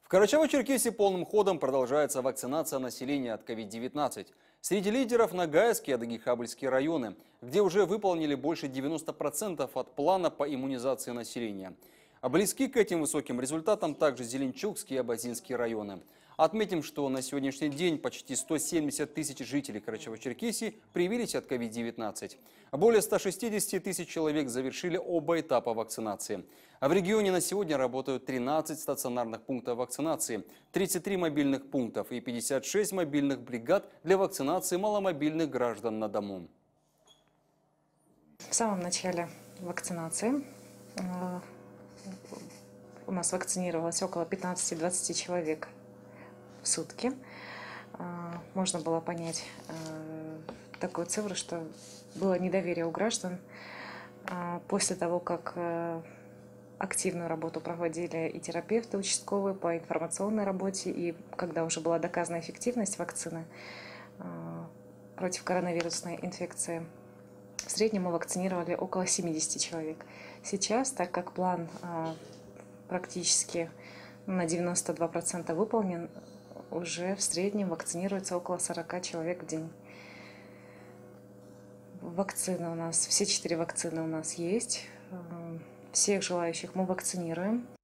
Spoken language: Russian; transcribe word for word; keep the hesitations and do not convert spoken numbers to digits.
Карачаево-Черкесии полным ходом продолжается вакцинация населения от ковид девятнадцать. Среди лидеров Ногайские и Адыгейхабльские районы, где уже выполнили больше девяноста процентов от плана по иммунизации населения. А близки к этим высоким результатам также Зеленчукские и Абазинские районы. Отметим, что на сегодняшний день почти сто семьдесят тысяч жителей Карачаево-Черкесии привились от ковид девятнадцать. Более ста шестидесяти тысяч человек завершили оба этапа вакцинации. А в регионе на сегодня работают тринадцать стационарных пунктов вакцинации, тридцать три мобильных пунктов и пятьдесят шесть мобильных бригад для вакцинации маломобильных граждан на дому. В самом начале вакцинации э, у нас вакцинировалось около пятнадцати-двадцати человек в сутки. Э, можно было понять э, такую цифру, что было недоверие у граждан. Э, после того, как э, активную работу проводили и терапевты участковые по информационной работе, и когда уже была доказана эффективность вакцины э, против коронавирусной инфекции, в среднем мы вакцинировали около семидесяти человек. Сейчас, так как план э, практически на девяносто два процента выполнен, уже в среднем вакцинируется около сорока человек в день. Вакцины у нас, все четыре вакцины у нас есть. Всех желающих мы вакцинируем.